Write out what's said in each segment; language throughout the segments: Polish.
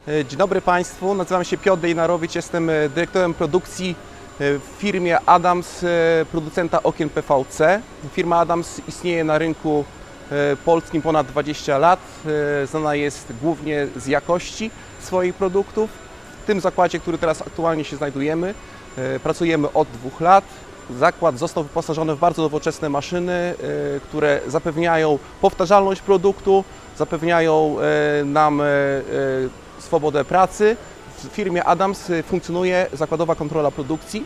Dzień dobry Państwu, nazywam się Piotr Dejnarowicz, jestem dyrektorem produkcji w firmie Adams, producenta okien PVC. Firma Adams istnieje na rynku polskim ponad 20 lat, znana jest głównie z jakości swoich produktów. W tym zakładzie, który teraz aktualnie się znajdujemy, pracujemy od 2 lat. Zakład został wyposażony w bardzo nowoczesne maszyny, które zapewniają powtarzalność produktu, zapewniają nam swobodę pracy. W firmie Adams funkcjonuje zakładowa kontrola produkcji.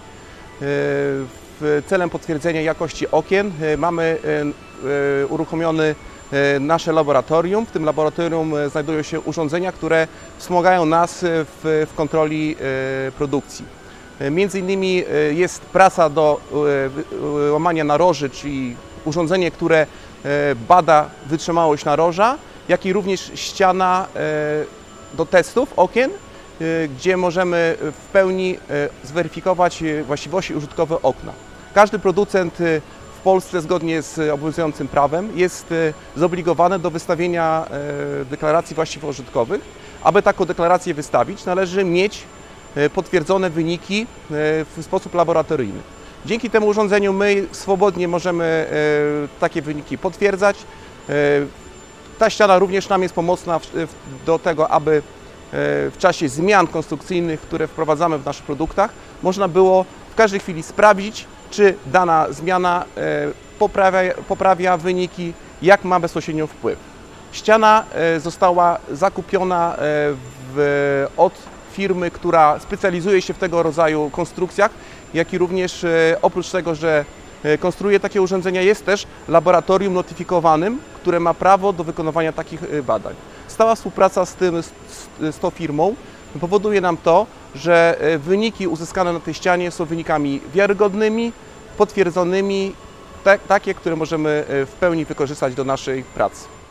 Celem potwierdzenia jakości okien mamy uruchomione nasze laboratorium. W tym laboratorium znajdują się urządzenia, które wspomagają nas w kontroli produkcji. Między innymi jest prasa do łamania naroży, czyli urządzenie, które bada wytrzymałość naroża, jak i również ściana do testów okien, gdzie możemy w pełni zweryfikować właściwości użytkowe okna. Każdy producent w Polsce zgodnie z obowiązującym prawem jest zobligowany do wystawienia deklaracji właściwości użytkowych. Aby taką deklarację wystawić, należy mieć potwierdzone wyniki w sposób laboratoryjny. Dzięki temu urządzeniu my swobodnie możemy takie wyniki potwierdzać. Ta ściana również nam jest pomocna do tego, aby w czasie zmian konstrukcyjnych, które wprowadzamy w naszych produktach, można było w każdej chwili sprawdzić, czy dana zmiana poprawia wyniki, jak ma bezpośrednio wpływ. Ściana została zakupiona od firmy, która specjalizuje się w tego rodzaju konstrukcjach, jak i również oprócz tego, że konstruuje takie urządzenia, jest też laboratorium notyfikowanym, które ma prawo do wykonywania takich badań. Stała współpraca z tą firmą powoduje nam to, że wyniki uzyskane na tej ścianie są wynikami wiarygodnymi, potwierdzonymi, takie, które możemy w pełni wykorzystać do naszej pracy.